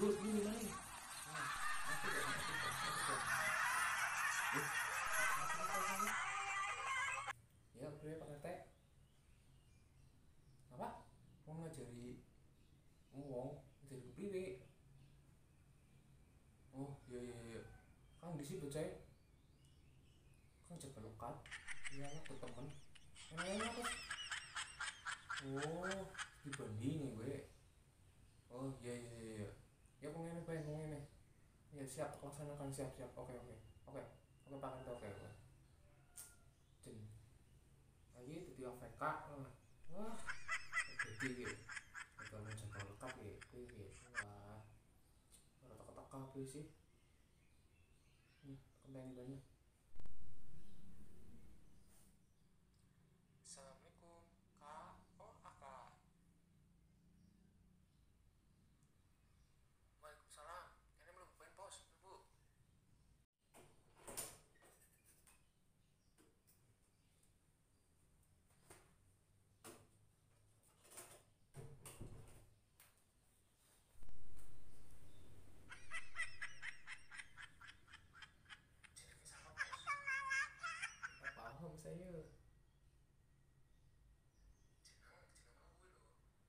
Bud, ini gimana nih? Nah, masuk ya, masuk ya, masuk ya. Masuk. Ya, gue Pak RT. Apa? Mau ngajari wong, ngajari kepriwe? Oh, iya iya iya. Kang di sini bocah. Kang jaga lokat. Iya lah, ke temen. Emangnya apa sih? Oh, dibandingin gue. Oh, iya iya iya. Ya, kok ngene bae, kok ngene. Ya, siap, laksanakan, siap siap. Oke oke. Oke. Oke, Pak RT, oke oke. Jen. Ayo dadi AFK. Wah, jadi gitu. Kalau jaga lokat gitu. Wah, ora teka-teka apa sih? Kembali banyak. Assalamualaikum, Kak. Oh, Kak. Waalaikumsalam. Ini belum main pos, Bu. Jadi sama pos. Tak paham saya. Jeneng gue loh.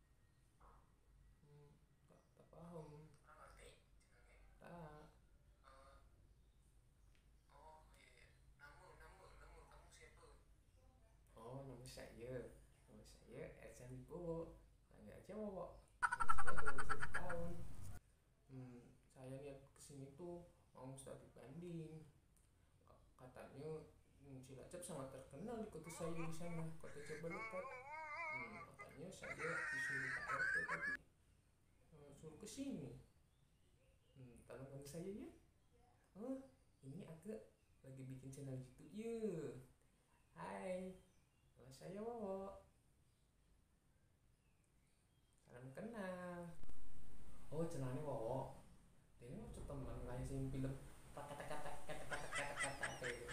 Hmm, tak paham. Orang ngerti jenengnya. Tak. Eh, oh iya. Namu kamu siapa? Oh, nama saya. Nama saya Ersan Wibowo. Panggil aja Wowo. Saya 21 tahun. Saya niat kesini tuh mau studi banding. Katanya Cilacap sangat terkenal di kota saya di sana, kota Jabalukat. Makanya saya disuruh Pak RT tadi suruh kesini. Tolong bantu saya ya. Oh, ini aku lagi bikin channel YouTube ya. Hai, nama saya Wowo. Salam kenal. Oh, channelnya Wowo. Dia mau teman kayak sing film kata-kata kata-kata itu.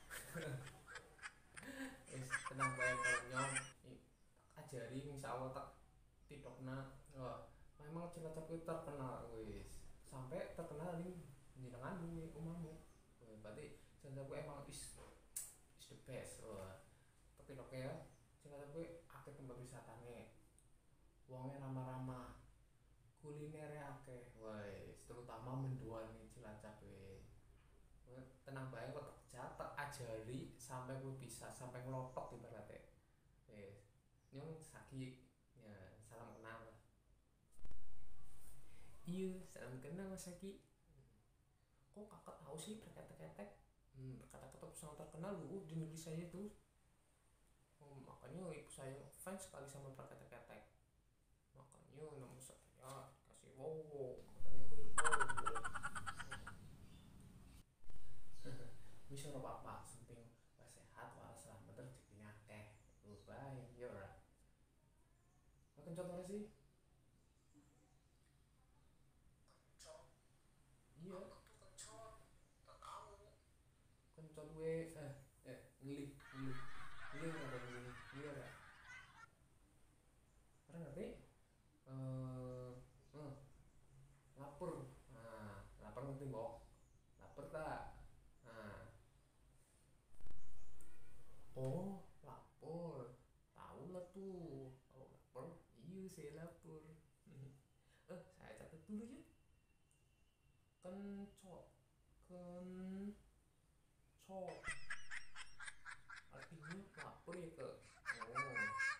Tenang bae kalau nyong ajari insya Allah tak tidokna. Wah, memang Cilacap itu terkenal wis. Sampai terkenal nih jenengan duwe omamu. Wah, berarti Cilacap emang is the best. Wah, tapi tidok ya Cilacap akeh tempat wisatane. Wonge ramah-ramah. Kulinernya akeh. Wah, terutama mendoan nih Cilacap tenang bae kok tak ajari sampai gue bisa sampai ngelotok ibaratnya. Nyong sakit ya, salam kenal. Iya, salam kenal Mas Saki. Kok kakak tahu sih perketek-ketek? Perketek-ketek sangat terkenal loh di negeri saya tuh. Makanya ibu saya fans sekali sama perketek-ketek. Makanya nama saya kasih wow, makanya gue bisa ora apa-apa, penting sehat waras selamat rezekinya akeh. Bye, yo ora. Makan contohnya sih. Kencot. Iya. Aku tuh kencot. Tak tahu. Kencot gue ngelih ngelih. Iya ora ngelih. Iya ora. Ora ngerti? Eh, eh, lapar. Nah, lapar ngerti mbok? Lapar tak? Nah, oh, lapor. Tahu lah tuh. Kalau lapor, iya saya lapor. Saya catat dulu ya. Kencot. Kencot. Artinya lapor ya ke. Oh,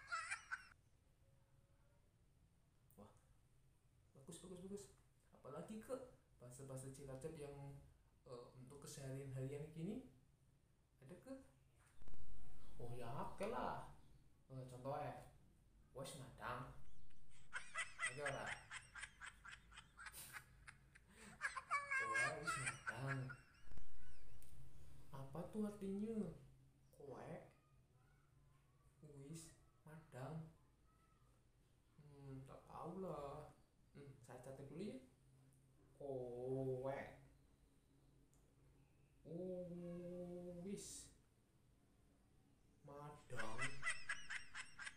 wah, bagus bagus bagus. Apalagi ke bahasa-bahasa Cilacap yang untuk keseharian harian gini ada ke? Oh ya, oke lah. Contohnya, wes madang. Aja ora. Wes madang. Apa tuh artinya? Kowe, wis, madang. Tak tahu lah. Saya catat dulu ya. Kowe, wis, madang.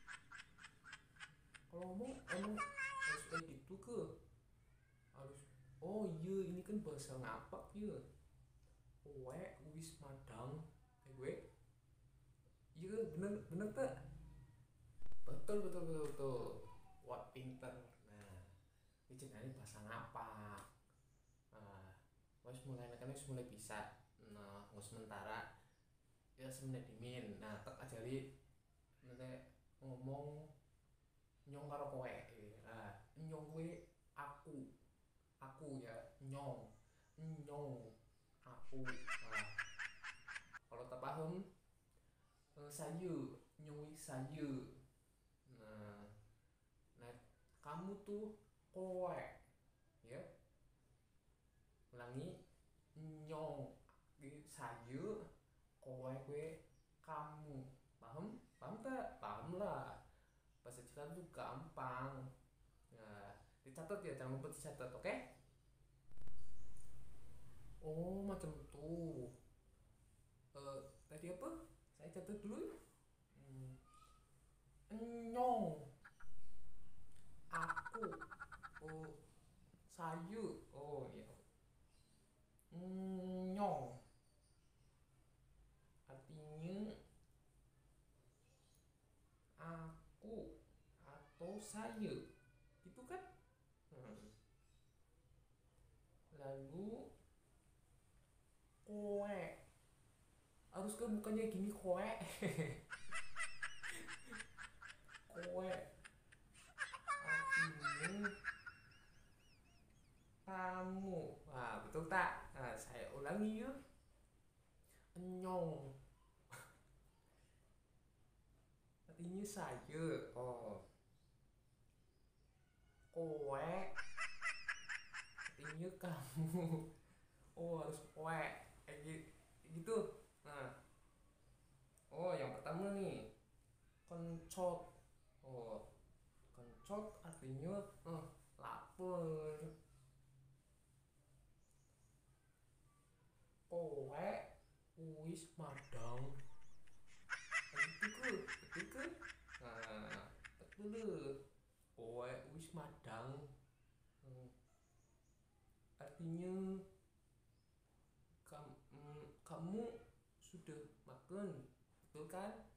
Kalau ngomong emang harus kayak gitu ke? Harus Oh iya, ini kan bahasa ngapak ya. Kowe wis madang. Gue. Iya bener bener tak? Betul betul betul betul. Wah pinter. Nah, ini jenenge bahasa ngapak. Nah, wis mulai kan wis mulai bisa. Nah, nggak sementara ya semenit dimin. Nah, tak ajari nanti ngomong nyong karo kowe. Nah, nyong kowe aku. Aku ya, nyong. Nyong aku. Nah, kalau tak paham saya nyong saya. Nah, nah kamu tuh kowe ya. Ulangi nyong saya kowe kue kamu. Paham? Paham tak? Paham lah. Bahasa Cina tuh gampang. Nah, dicatat ya, jangan lupa dicatat, oke? Oh, macam tuh. Tadi apa? Saya catat dulu ya. Hmm, nyong, aku, oh, saya, oh ya, nyong, artinya aku atau saya, gitu kan? Hmm. Lalu kowe, harus kan bukannya gini kowe, kowe artinya kamu. Nah, betul tak? Nah, saya ulangi ya. Nyong artinya saya. Oh, kowe artinya kamu. Oh, harus kowe. Gitu. Nah, oh yang pertama nih, kencot. Oh, kencot artinya lapar. Kowe wis madang. Betul ke? Betul ke? Nah, betul. Kowe wis madang. Hmm, artinya kamu sudah makan, betul kan?